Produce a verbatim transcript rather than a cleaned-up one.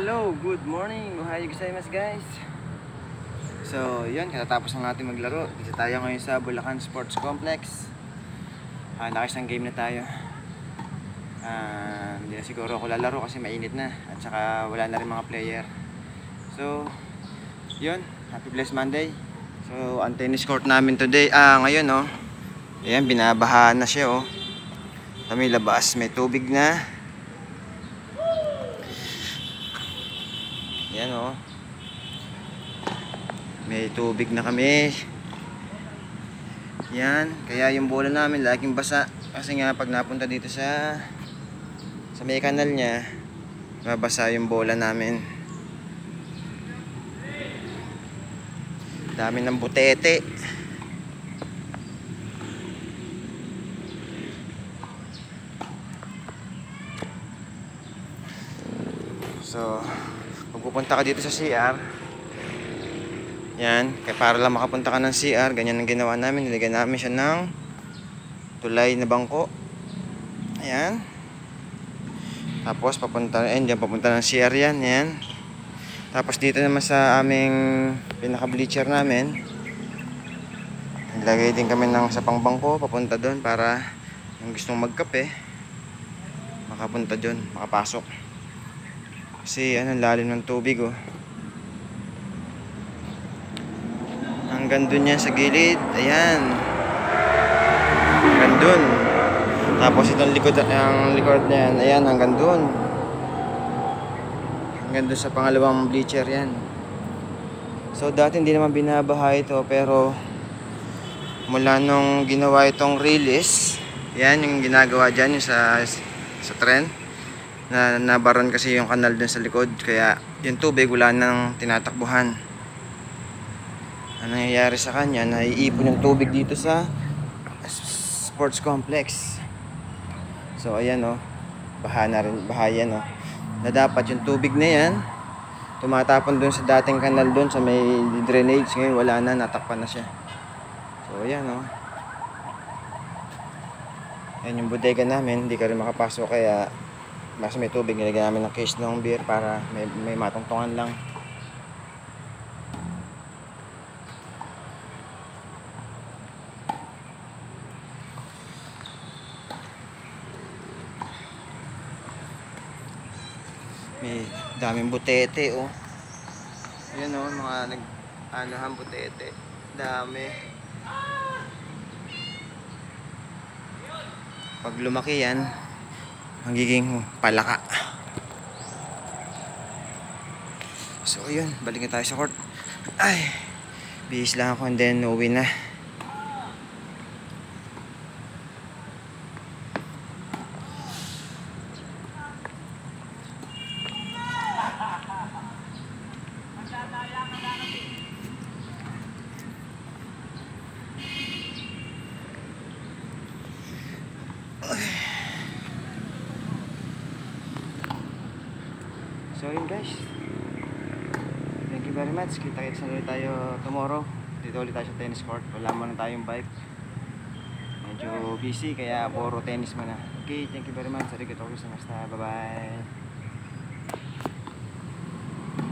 Hello, good morning. Ohayo gozaimasu guys. So, yun, katatapos na natin maglaro. Dito tayo ngayon sa Bulacan Sports Complex. Ah, nakisang game na tayo. Ah, hindi na siguro ako lalaro kasi mainit na. At saka wala na rin mga player. So, yun, happy blessed Monday. So, ang tennis court namin today, ah, ngayon oh. Ayan, binabahaan na siya oh. Kami labas, may tubig na. Yan oh. May tubig na kami. Yan, kaya yung bola namin laging basa kasi nga pag napunta dito sa sa may kanal niya, mabasa yung bola namin. Dami ng butete. So, pupunta ka dito sa C R. Yan, kaya para lang makapunta ka ng C R, ganyan ang ginawa namin. Nilagyan namin siya ng tulay na bangko. Ayan. Tapos papunta, eh, dyan papunta ng C R yan. Yan. Tapos dito naman sa aming pinaka bleacher namin, nilagay din kami ng sa pangbangko papunta doon para yung gustong magkape makapunta doon, makapasok. Kasi ano, lalim ng tubig oh. Hanggang dun yan sa gilid. Ayan. Hanggang dun. Tapos itong likod, ang likod na yan, ayan, hanggang dun. Hanggang dun sa pangalawang bleacher yan. So dati hindi naman binabaha ito, pero mula nung ginawa itong release, yan yung ginagawa dyan, yung sa, sa tren. Na nabaran kasi yung kanal dun sa likod, kaya yung tubig wala nang tinatakbuhan. Ano nangyayari sa kanya, naiipon yung tubig dito sa sports complex. So ayan oh, baha na rin, baha yan oh. Na dapat yung tubig na yan tumatapon dun sa dating kanal dun sa may drainage, ngayon wala na, natakpan na siya. So ayan oh. Yan yung bodega namin, hindi ka rin makapasok kaya mas may tubig, nilagyan namin ng case ng beer para may, may matungtungan lang. May daming butete oh. Yan oh, mga nag anuhan butete. Dami. Pag lumaki yan, magiging palaka. So yun, balik na tayo sa court. Ay, bihis lang ako and then uwi na. So yun guys, thank you very much. Kita-kits na ulit tayo tomorrow. Dito ulit tayo sa tennis court. Wala mo na tayong bike, medyo busy kaya puro tennis muna. Okay, thank you very much. Arigatou gozaimasu. Bye bye.